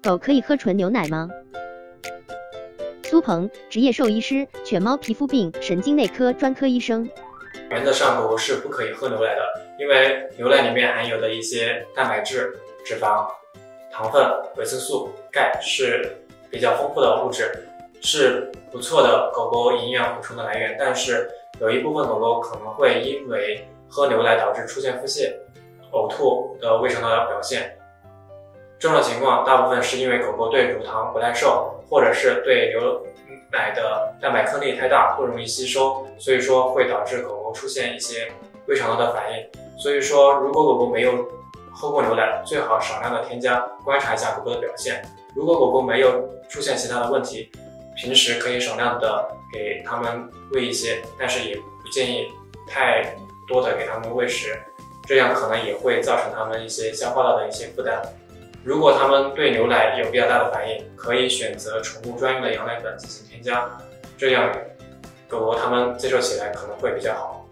狗可以喝纯牛奶吗？苏鹏，职业兽医师，犬猫皮肤病神经内科专科医生。 原则上，狗狗是不可以喝牛奶的，因为牛奶里面含有的一些蛋白质、脂肪、糖分、维生素、钙是比较丰富的物质，是不错的狗狗营养补充的来源。但是有一部分狗狗可能会因为喝牛奶导致出现腹泻、呕吐的胃肠道表现。这种情况大部分是因为狗狗对乳糖不耐受，或者是对牛奶的蛋白颗粒太大，不容易吸收，所以说会导致狗狗出现一些胃肠道的反应。所以说，如果狗狗没有喝过牛奶，最好少量的添加，观察一下狗狗的表现。如果狗狗没有出现其他的问题，平时可以少量的给它们喂一些，但是也不建议太多的给它们喂食，这样可能也会造成它们一些消化道的一些负担。如果它们对牛奶有比较大的反应，可以选择宠物专用的羊奶粉进行添加，这样狗狗它们接受起来可能会比较好。